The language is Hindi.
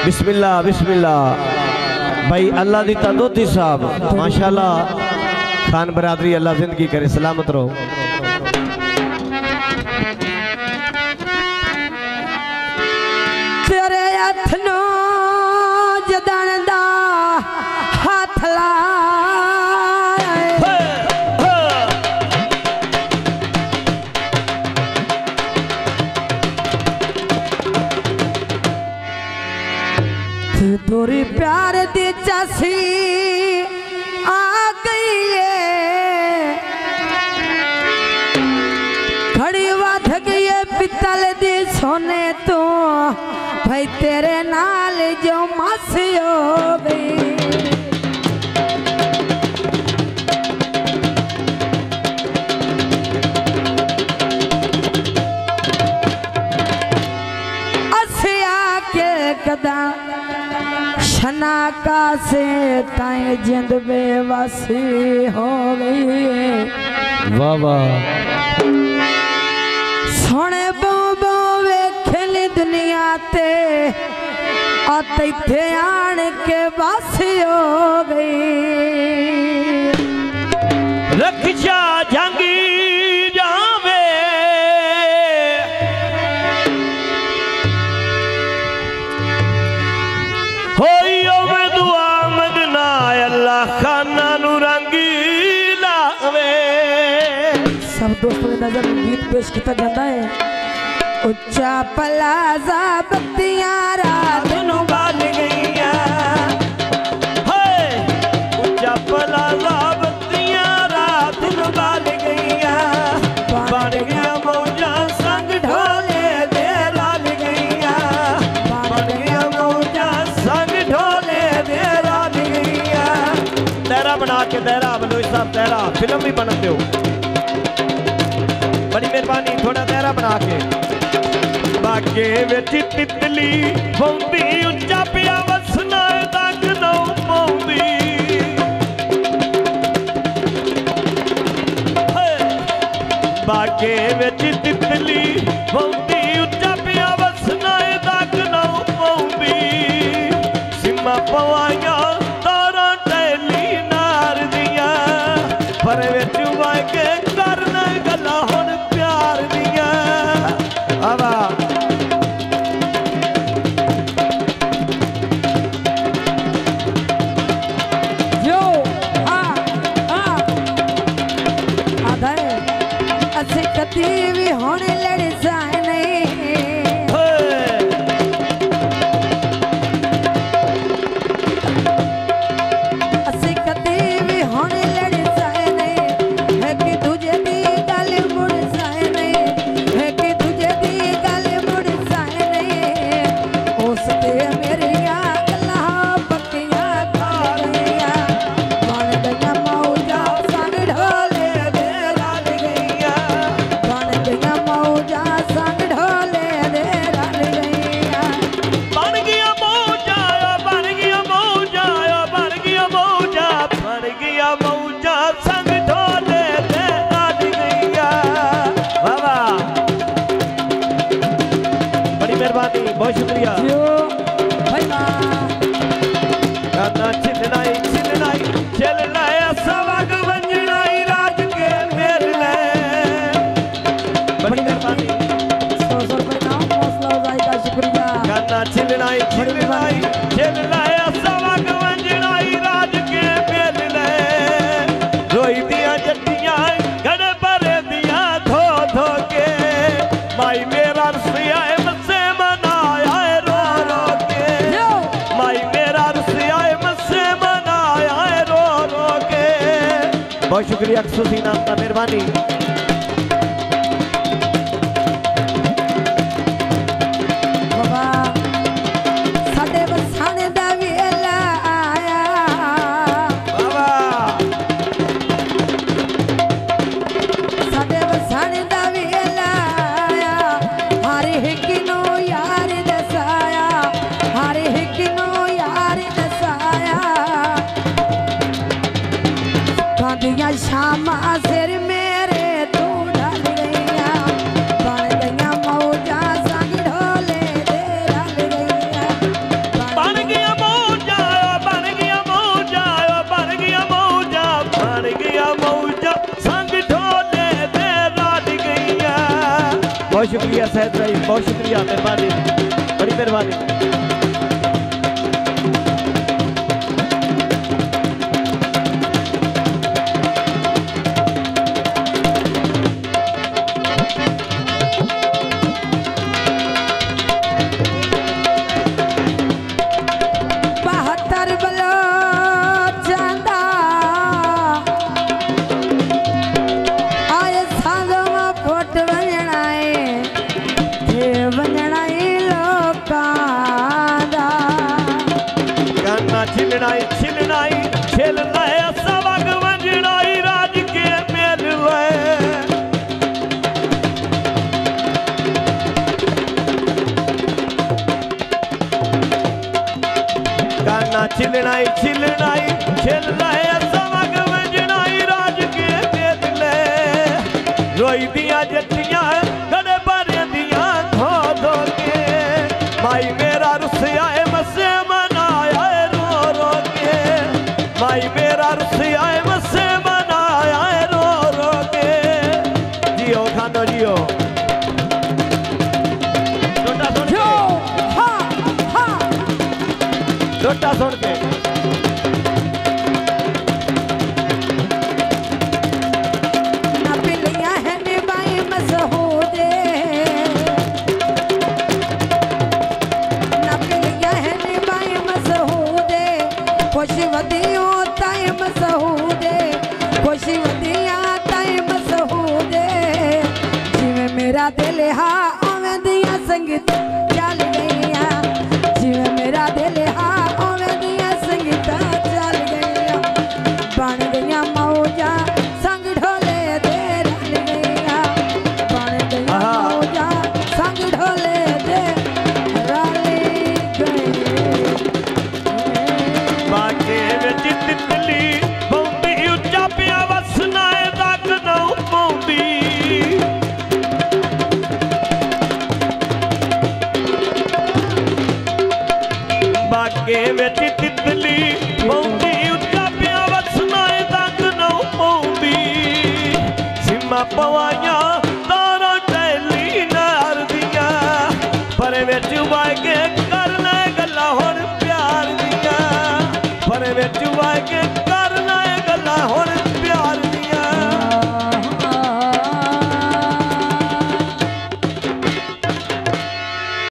बिस्मिल्लाह बिस्मिल्लाह। भाई अल्लाह दी तंदोती साहब माशाल्लाह खान बरादरी अल्लाह जिंदगी करे सलामत रहो। तेरे हथ नो जदन दा हाथ ला तोरी प्यार दी चासी आ गई है, खड़ी वध गई है पितल दी सोने तो भाई तेरे नाल जो मासी हो गई। असिया के कदा शनाका से ताए जिंद बेवसी हो गई। वाह वाह सोने बो वेखली दुनिया ते आते आन के बसी हो गई। रक्षा जंगी जावे होई ओवे दुआ मंगना अल्लाह खाना नु रंगी लावे। सब दोस्तों की नजर में गीत पेश किया जाता है। उच्चा पलाजा बत्तियां रात नु बाल गईया, उच्चा पलाजा बत्तियां रात नु बाल गईया। बन गया मौजा संग ढोले दे लाल गईया, बन गया मौजा संग ढोले दे लाल गईया। तेरा बना के तेरा बलोच साहब तेरा फिल्म भी बना दो, बड़ी मेहरबानी थोड़ा तेरा बना के। बागे विच तितली पौंदी उच्चा पिया वसना तक नौ पौंदी। बागे विच तितली पौंदी उच्चा पिया वसना तक नौ पौंदी। सिमा पवाइया तारा टैली नार दिया, पर विच वाके करना गल्लां हुण प्यार दिया। आवा कदी भी होने लड़ जाए नहीं, असी कदी भी होने लड़ जाए नहीं। है कि तुझे दी गल मुड़ जाए नहीं, है कि तुझे दी गल मुड़ जाए नहीं। उसते मेरी गल्ला पक्कियां खा गईया, बन गईया मौजा संग ढोले दे रल गईया। मौजा संग ढोले दे रल गईया। बन गया मौजा बन गया मौजा बन गया मौजा बन गया मौजा संग ढोले दे रल गईया। वाह वाह बड़ी मेहरबानी बहुत शुक्रिया। गाना चिलनाई चल लाया सवाग वंजनाई राज के मेल ले। बड़ी मेहरबानी गाना चिलनाई चल लाया सवाग वंजनाई राज के मेल ले। रोई दिया जट्टियां गड़े भरे दिया धो धो के, माई मेरा रसिया मसे मनाया रो रो के। माई मेरा रसिया मसे मनाया रो रो के। बहुत शुक्रिया अक्सुसी नाम का मेहरबानी। साडे बसाने दा वेला आया, साडे बसाने दा वेला आया। हर एक नो यार दसाया, हर एक नो यार दसाया। कांदियां शामा सिर मेरे तू ढल गईया, बन गईया मौजा संग ढोले दे रल गईया। बहुत शुक्रिया सैयद भाई, बहुत शुक्रिया, मेहरबानी, बड़ी मेहरबानी। छिलनाई छिलनाई छिल लाए सवग वंजनाई राज के मेल गाना छिलनाई छिलनाई छिल लाए सवग वंजनाई राज के मेल रोई दिया जटियां गड़े बारे दिया धो धो के माई मेरा रुसिया मसे मनाया भाई मेरा रुसिया मसे बनाया रो रो के जियो खानो जियो छोटा सुन के छोटा सुन के ना पिलिया है ने भाई मसहूदे ना पिलिया है ने भाई मसहूदे खुशवतियों टाइम सहूदे खुशवतियां टाइम सहूदे जिवें मेरा दिल हा ओवें दियां संगीत चल गईयां जिवें मेरा दिल हा ओवें दियां संगीत चल गईयां बन गईयां मौजा संग ढोले दे रल गईयां बन गईयां मौजा संग ढोले दे रल गईयां बाके विच तितली पौंदी उच्चा पिया वसना तक ना पौंदी बाके विच तितली पौंदी उच्चा पिया वसना तक ना पौंदी सीमा पवाइया